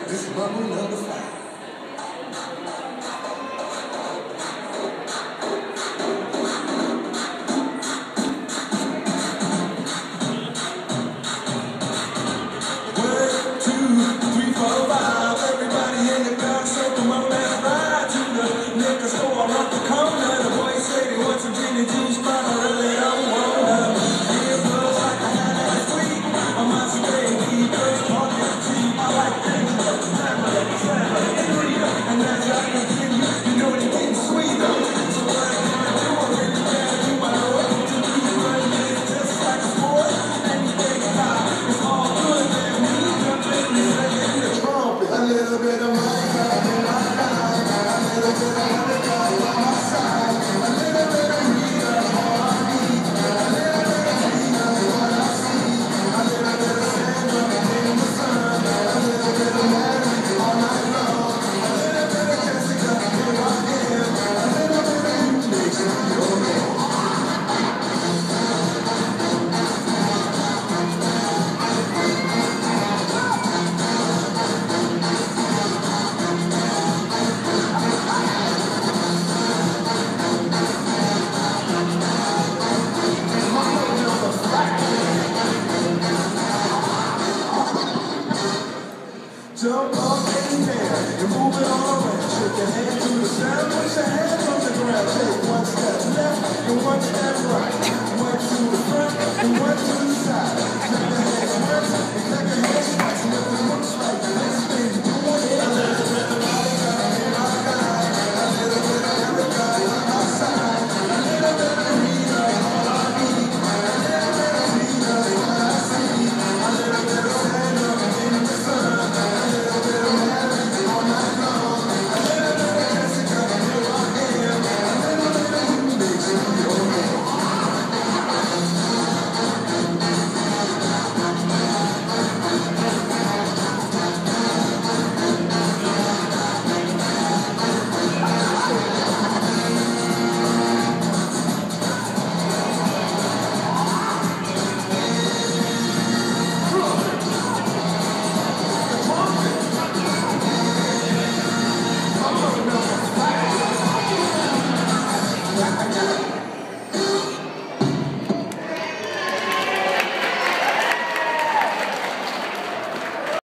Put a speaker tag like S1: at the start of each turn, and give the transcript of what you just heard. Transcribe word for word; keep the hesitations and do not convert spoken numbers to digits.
S1: This is Mambo number five. One, two, three, four, five. Everybody in the car, so come on, let's ride to the liquor store around the corner. The boys say they want some gin and juice, but I really don't wanna. It was like I had last week. I'm on some baby, first party of the team. I like things like the hammer, the slammer, and Rita. And as I continue, you know they getting sweeter. So what I gotta do, I really gotta do my Lord. To do running is just like a sport. Anything high, it's all good, man. Me, jumping in the second in the trumpet. A little bit of my God in my life. A little bit of my God by my side. A little bit of me, that's all I need. A little bit of me, that's what I see. A little bit of Sandra in the sun. A little bit of Mary all night long. A little bit of Jessica, here I am. A little bit of you makes me your man. Jump up and down and move it all around. Shake your hand to the sound, put your hands on the ground. Take one step left and one step right. One to the front and one to the side. Clap your hands once and clap